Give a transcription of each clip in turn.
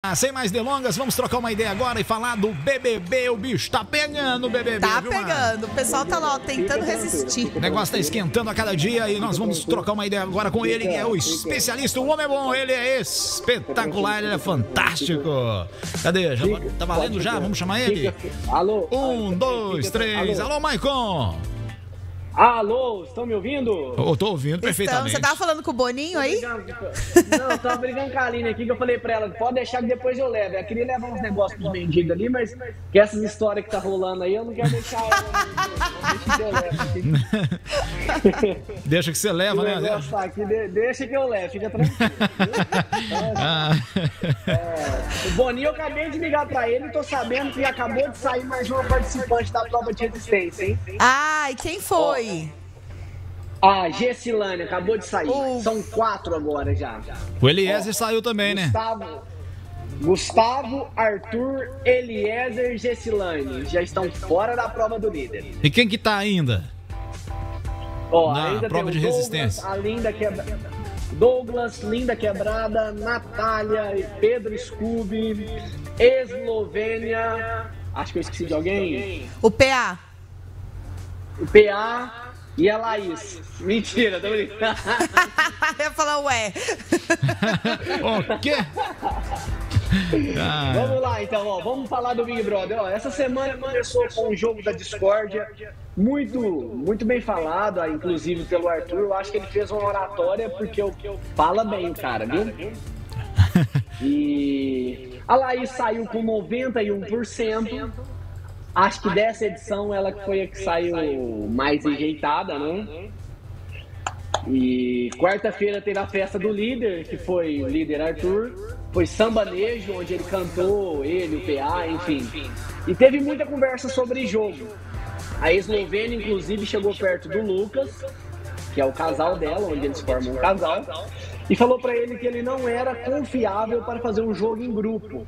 Sem mais delongas, vamos trocar uma ideia agora e falar do BBB. O bicho tá pegando o BBB, Tá viu, pegando. mano? O pessoal tá lá, ó, tentando resistir. O negócio tá esquentando a cada dia e nós vamos trocar uma ideia agora com ele, que é o especialista. O homem é bom, ele é espetacular, ele é fantástico. Cadê? Já tá valendo já? Vamos chamar ele? Alô? 1, 2, 3. Alô, Maicon. Alô, estão me ouvindo? Eu tô ouvindo perfeitamente. Você tava falando com o Boninho aí? Não, eu tava brigando com a Aline aqui, que eu falei pra ela, pode deixar que depois eu levo. Eu queria levar uns negócios pros mendigos ali, mas que essas histórias que tá rolando aí, eu não quero deixar ela. Deixa que eu levo aqui. Deixa que você leva, né? Aqui, deixa que eu levo, fica tranquilo. O Boninho, eu acabei de ligar pra ele e tô sabendo que acabou de sair mais uma participante da prova de resistência, hein? Ah, e quem foi? A Gessilane acabou de sair. São 4 agora já. O Eliezer saiu também, né? Gustavo, Arthur, Eliezer, Gessilane já estão fora da prova do líder. E quem que tá ainda? Na ainda prova de Douglas, resistência. a Linda Quebrada. Douglas, Linda Quebrada, Natália, Pedro Scooby, Eslovênia. Acho que eu esqueci de alguém. O PA. O PA e a Laís. Mentira, tô brincando. Eu ia falar, ué. O quê? Vamos lá, então, vamos falar do Big Brother. Essa semana começou com o jogo da discórdia, muito bem falado, inclusive pelo Arthur. Eu acho que ele fez uma oratória porque fala bem o cara, viu? E a Laís saiu com 91%. Acho que dessa edição ela foi a que saiu mais rejeitada, né? E quarta-feira teve a festa do líder, que foi o líder Arthur. Foi sambanejo, onde ele cantou, ele, o PA, enfim. E teve muita conversa sobre jogo. A Eslovênia, inclusive, chegou perto do Lucas, que é o casal dela, onde eles formam um casal, e falou pra ele que ele não era confiável para fazer um jogo em grupo.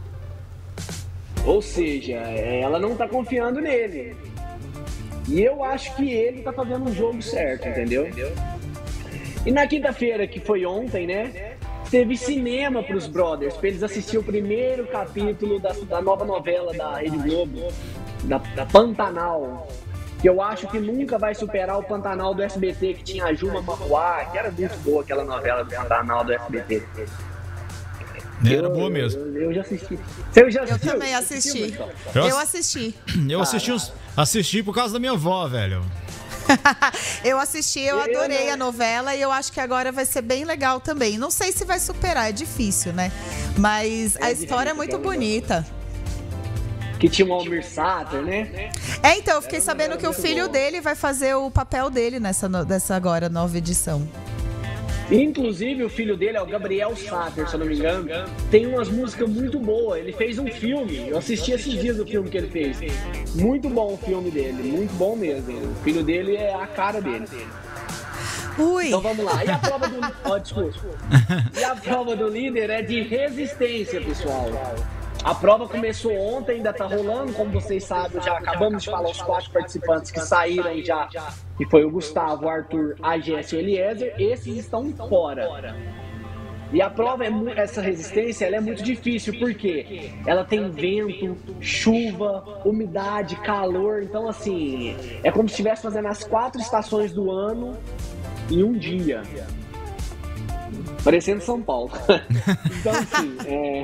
Ou seja, ela não tá confiando nele. E eu acho que ele tá fazendo um jogo certo, entendeu? E na quinta-feira, que foi ontem, né? Teve cinema pros brothers, pra eles assistirem o primeiro capítulo da nova novela da Rede Globo, da Pantanal. Que eu acho que nunca vai superar o Pantanal do SBT, que tinha a Juma Marruá, que era muito boa aquela novela do Pantanal do SBT. Era boa mesmo. Eu já assisti. Você já assistiu? Eu também assisti. Eu assisti por causa da minha avó, velho. Eu assisti, eu adorei a novela e eu acho que agora vai ser bem legal também. Não sei se vai superar, é difícil, né? Mas a história é muito bonita. Que tinha o Almir Sater, né? Então, eu fiquei sabendo que o filho dele vai fazer o papel dele dessa agora nova edição. Inclusive, o filho dele é o Gabriel Sater, se eu não me engano. Tem umas músicas muito boas. Ele fez um filme. Eu assisti esses dias o filme que ele fez. Muito bom o filme dele. Muito bom mesmo. O filho dele é a cara dele. Ui. Então vamos lá. E a prova do... desculpa. E a prova do líder é de resistência, pessoal. A prova começou ontem, ainda tá rolando, como vocês sabem, já acabamos de falar os 4 participantes que saíram já, que foi o Gustavo, o Arthur, a Jéssica e o Eliezer, esses estão fora. E a prova, essa resistência, ela é muito difícil, porque ela tem vento, chuva, umidade, calor, então assim, é como se estivesse fazendo as 4 estações do ano em um dia. Parecendo São Paulo. Então, assim,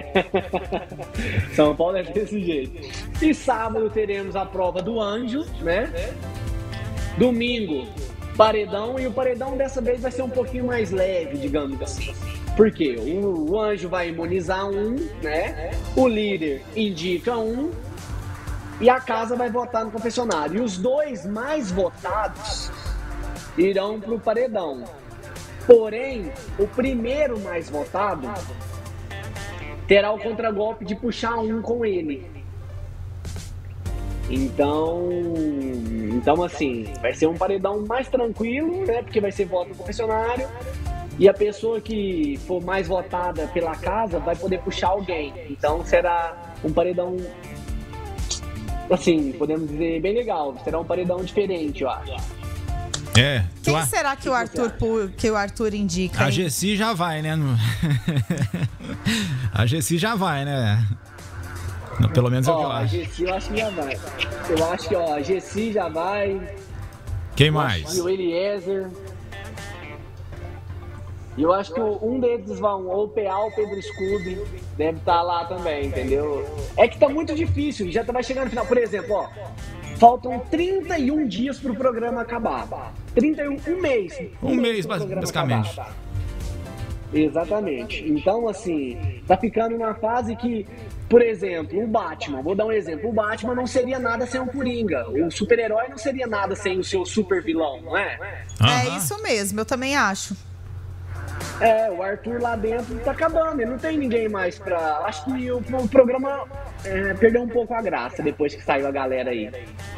São Paulo é desse jeito. E sábado teremos a prova do anjo, né? Domingo, paredão. E o paredão dessa vez vai ser um pouquinho mais leve, digamos assim. Por quê? O anjo vai imunizar um, né? O líder indica um. E a casa vai votar no confessionário. E os 2 mais votados irão pro paredão. Porém, o primeiro mais votado terá o contragolpe de puxar um com ele. Então assim, vai ser um paredão mais tranquilo, né? Porque vai ser voto no confessionário. E a pessoa que for mais votada pela casa vai poder puxar alguém. Então será um paredão, assim, podemos dizer, bem legal. Será um paredão diferente, eu acho. Quem será que o Arthur indica? A Gessi já vai, né? A Gessi já vai, né? Pelo menos é o que eu A acho. Gessi eu acho que já vai. Eu acho que, a Gessi já vai. Quem mais? E o Eliezer. E eu acho que um deles vão, ou o PA ou o Pedro Scooby, deve estar lá também, entendeu? É que tá muito difícil, já vai chegando no final. Por exemplo, faltam 31 dias pro programa acabar. 31, um mês. Um mês, basicamente. Acabar. Exatamente. Então, assim, tá ficando numa fase que, por exemplo, o Batman, vou dar um exemplo, o Batman não seria nada sem o Coringa, o super-herói não seria nada sem o seu super-vilão, não é? É isso mesmo, eu também acho. O Arthur lá dentro tá acabando, ele não tem ninguém mais pra... Acho que o programa perdeu um pouco a graça depois que saiu a galera aí.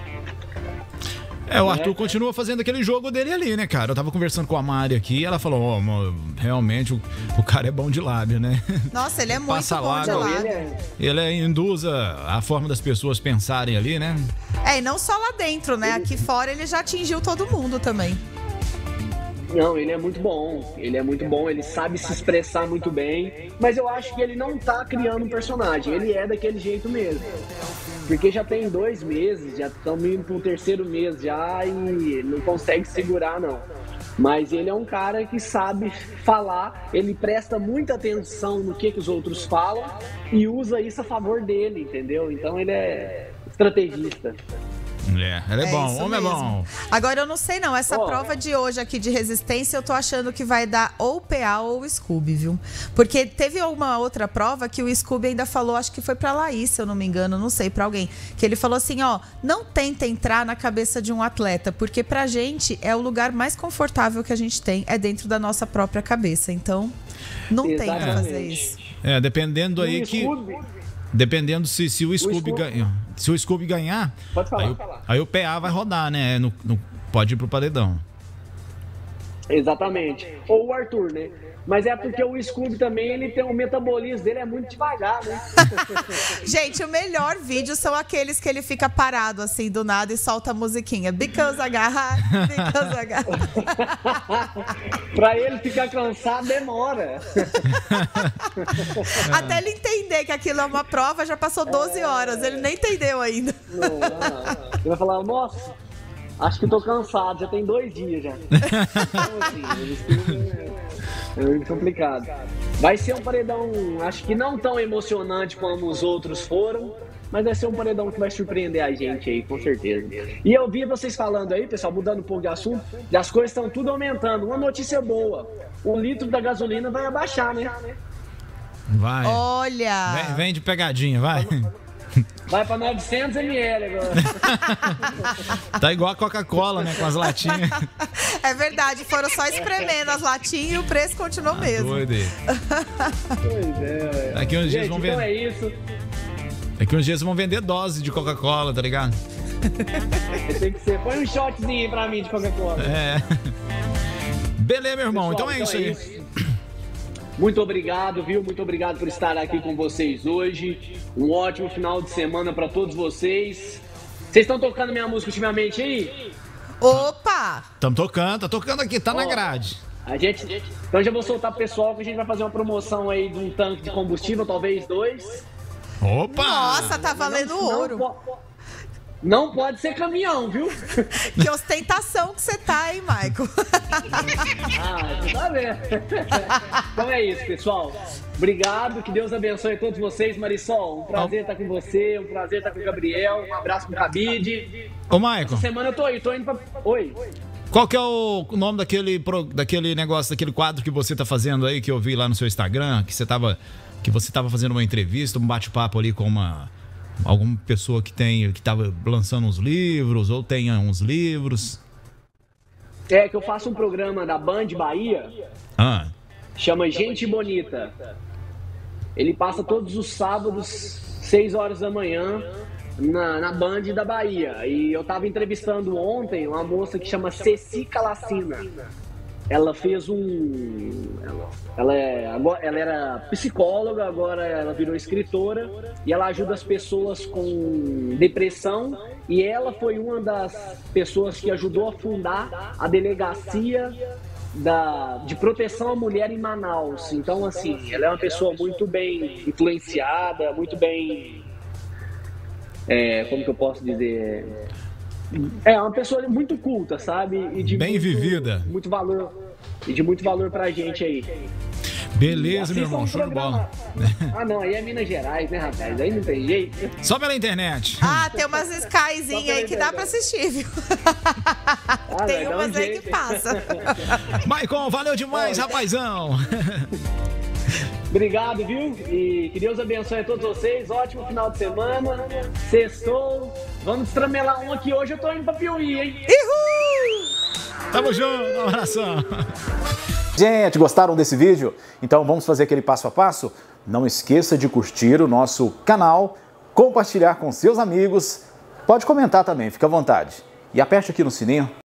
O Arthur continua fazendo aquele jogo dele ali, né, cara? Eu tava conversando com a Mari aqui e ela falou, realmente o cara é bom de lábio, né? Nossa, ele é muito Passa bom de lábio. lábio. Ele induz a forma das pessoas pensarem ali, né? E não só lá dentro, né? Aqui fora ele já atingiu todo mundo também. Não, ele é muito bom, ele sabe se expressar muito bem, mas eu acho que ele não tá criando um personagem, ele é daquele jeito mesmo. Porque já tem 2 meses, já estamos indo pro 3º mês já e não consegue segurar, não. Mas ele é um cara que sabe falar, ele presta muita atenção no que os outros falam e usa isso a favor dele, entendeu? Então ele é estrategista. Ele é bom, homem mesmo. é bom. Agora eu não sei não, essa prova de hoje aqui de resistência eu tô achando que vai dar ou PA ou Scooby, viu? Porque teve uma outra prova que o Scooby ainda falou, acho que foi pra Laís, se eu não me engano, não sei, pra alguém, que ele falou assim, não tenta entrar na cabeça de um atleta, porque pra gente é o lugar mais confortável que a gente tem, é dentro da nossa própria cabeça, então não tenta fazer isso. Dependendo aí que... Dependendo se o Scooby ganhar. Se o Scooby ganhar, aí o PA vai rodar, né? Pode ir pro paredão. Exatamente. Ou o Arthur, né? Mas é porque o Scooby também, ele tem o metabolismo dele é muito devagar, né? Gente, o melhor vídeo são aqueles que ele fica parado assim do nada e solta a musiquinha. Because I got. Pra ele ficar cansado, demora. Até ele entender que aquilo é uma prova, já passou 12 horas. Ele nem entendeu ainda. Não. Ele vai falar, nossa, acho que tô cansado, já tem 2 dias já. Então, assim, é muito complicado. Vai ser um paredão, acho que não tão emocionante como os outros foram, mas vai ser um paredão que vai surpreender a gente aí, com certeza. E eu vi vocês falando aí, pessoal, mudando um pouco de assunto, e as coisas estão tudo aumentando. Uma notícia boa, o litro da gasolina vai abaixar, né? Vai. Olha! Vem de pegadinha, vai. Vai pra 900 ml agora. Tá igual a Coca-Cola, né? Com as latinhas. É verdade, foram só espremendo as latinhas e o preço continuou mesmo. Doido. Pois é. Daqui uns dias vão vender. Então é isso. Daqui uns dias vão vender dose de Coca-Cola, tá ligado? Tem que ser. Põe um shotzinho aí pra mim de Coca-Cola. Beleza, meu irmão. Pessoal, então é isso aí. Muito obrigado, viu? Muito obrigado por estar aqui com vocês hoje. Um ótimo final de semana pra todos vocês. Vocês estão tocando minha música ultimamente aí? Opa! Tá tocando aqui, tá na grade. Então já vou soltar pro pessoal que a gente vai fazer uma promoção aí de um tanque de combustível, talvez 2. Opa! Nossa, tá valendo ouro. Não pode ser caminhão, viu? Que ostentação que você tá, hein, Michael? Você tá vendo. Então é isso, pessoal. Obrigado, que Deus abençoe a todos vocês. Marisol, um prazer estar com você, um prazer estar com o Gabriel, um abraço pro Cabide. Ô, Michael. Essa semana eu tô indo pra... Oi. Qual que é o nome daquele negócio, daquele quadro que você tá fazendo aí, que eu vi lá no seu Instagram, que você tava fazendo uma entrevista, um bate-papo ali com alguma pessoa que tava lançando uns livros ou tenha uns livros? Que eu faço um programa da Band Bahia, chama Gente Bonita. Ele passa todos os sábados, 6 horas da manhã, na Band da Bahia. E eu tava entrevistando ontem uma moça que chama Ceci Calacina. Ela fez ela era psicóloga, agora ela virou escritora e ela ajuda as pessoas com depressão, e ela foi uma das pessoas que ajudou a fundar a delegacia de proteção à mulher em Manaus. Então, assim, ela é uma pessoa muito bem influenciada, muito bem... como que eu posso dizer? É uma pessoa muito culta, sabe? E de bem vivida. Muito valor. E de muito valor pra gente aí. Beleza, meu irmão, show de bola. Ah, não, aí é Minas Gerais, né, rapaz? Aí não tem jeito. Só pela internet. Ah, tem umas Skyzinhas aí que dá pra assistir, viu? Tem umas aí que passa. Maicon, valeu demais, rapazão. Obrigado, viu? E que Deus abençoe a todos vocês. Ótimo final de semana. Sextou. Vamos estramelar um aqui. Hoje eu tô indo pra Piuí, hein? Uhul! Tamo junto, um abração. Gente, gostaram desse vídeo? Então vamos fazer aquele passo a passo? Não esqueça de curtir o nosso canal, compartilhar com seus amigos. Pode comentar também, fica à vontade. E aperte aqui no sininho